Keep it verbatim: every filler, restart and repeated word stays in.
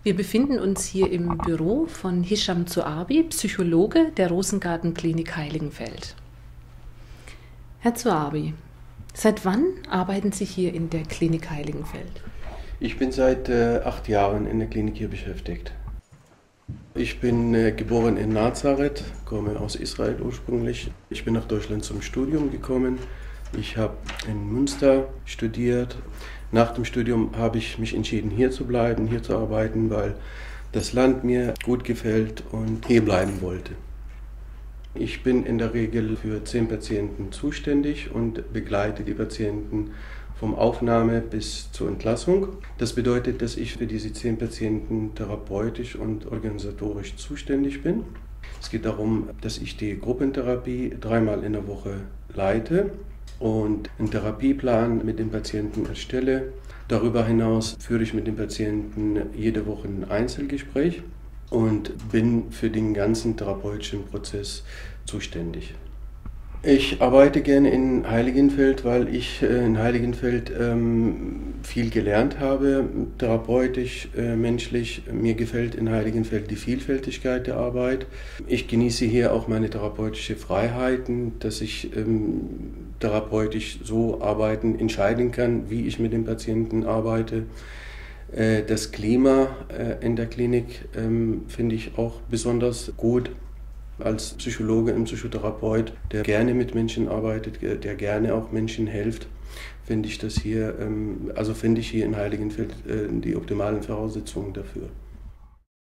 Wir befinden uns hier im Büro von Hisham Zuabi, Psychologe der Rosengarten-Klinik Heiligenfeld. Herr Zuabi, seit wann arbeiten Sie hier in der Klinik Heiligenfeld? Ich bin seit äh, acht Jahren in der Klinik hier beschäftigt. Ich bin äh, geboren in Nazareth, komme aus Israel ursprünglich. Ich bin nach Deutschland zum Studium gekommen. Ich habe in Münster studiert. Nach dem Studium habe ich mich entschieden, hier zu bleiben, hier zu arbeiten, weil das Land mir gut gefällt und hier bleiben wollte. Ich bin in der Regel für zehn Patienten zuständig und begleite die Patienten vom Aufnahme bis zur Entlassung. Das bedeutet, dass ich für diese zehn Patienten therapeutisch und organisatorisch zuständig bin. Es geht darum, dass ich die Gruppentherapie dreimal in der Woche leite und einen Therapieplan mit den Patienten erstelle. Darüber hinaus führe ich mit den Patienten jede Woche ein Einzelgespräch und bin für den ganzen therapeutischen Prozess zuständig. Ich arbeite gerne in Heiligenfeld, weil ich in Heiligenfeld ähm, viel gelernt habe, therapeutisch, äh, menschlich. Mir gefällt in Heiligenfeld die Vielfältigkeit der Arbeit. Ich genieße hier auch meine therapeutische Freiheiten, dass ich ähm, therapeutisch so arbeiten, entscheiden kann, wie ich mit den Patienten arbeite. Äh, das Klima äh, in der Klinik ähm, finde ich auch besonders gut. Als Psychologe und Psychotherapeut, der gerne mit Menschen arbeitet, der gerne auch Menschen hilft, finde ich das hier, also finde ich hier in Heiligenfeld die optimalen Voraussetzungen dafür.